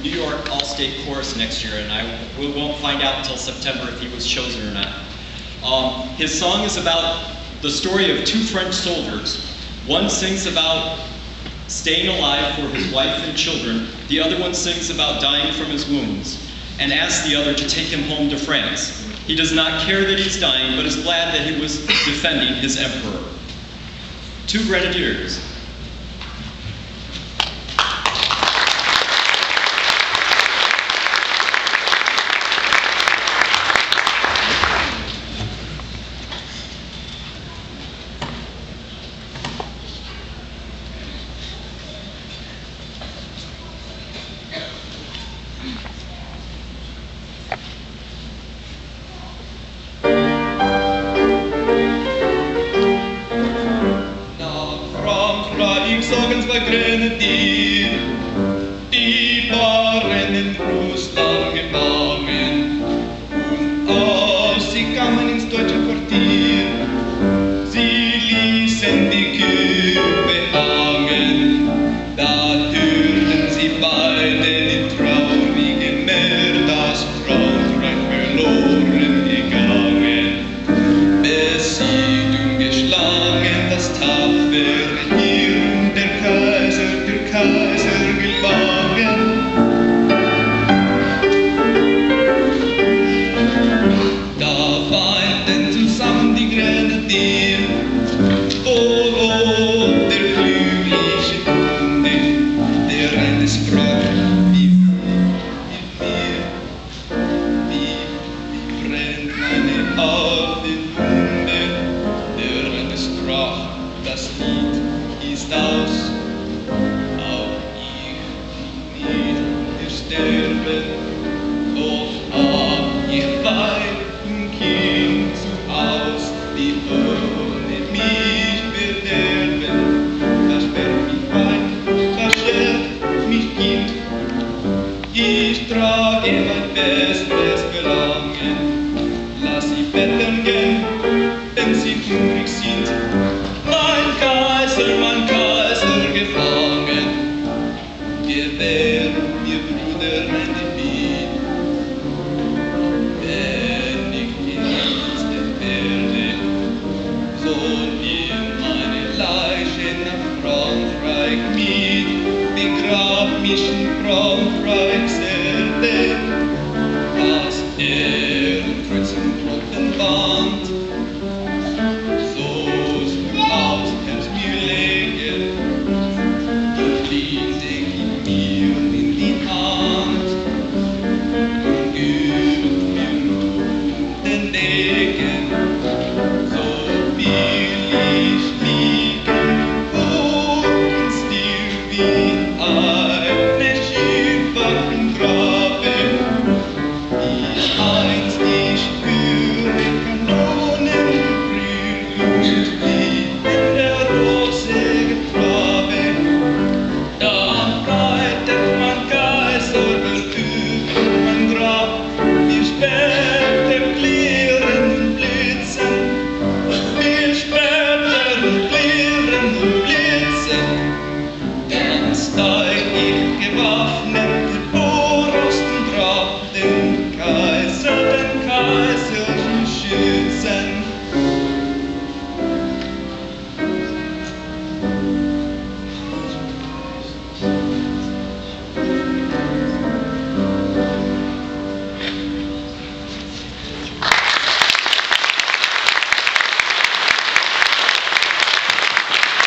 New York All-State Chorus next year, and we won't find out until September if he was chosen or not. His song is about the story of two French soldiers. One sings about staying alive for his wife and children. The other one sings about dying from his wounds and asks the other to take him home to France. He does not care that he's dying, but is glad that he was defending his emperor. Two Grenadiers. Grenadier, die waren in Russland gefangen und als sie kamen ins deutsche Quartier, sie ließen die Köpfe hangen, da hörten sie beide die traurige Meldung, dass Frankreich verloren gegangen, besiegt und geschlagen, das tapfere Heer und der Kaiser gefangen. Da weinten zusammen die Grenadier, oh, der glückliche Kunde, der eines fragt, wie brennt meine alte Wunde, der eines sprach, das Lied ist aus. Doch ich weib ein Kind zu Haus, die ohne mich verderben. Versperrt mich Weib, verstärkt mich Kind. Ich trage mein bestes Verlangen. Lass sie betteln gehen, wenn sie hungrig sind. Mein Kaiser gefangen. Gewähr mir Bruder meine Bitte, wenn ich ins werde, soll ihr meine Leiche nach Frankreich mit, begrab mich in Frankreich.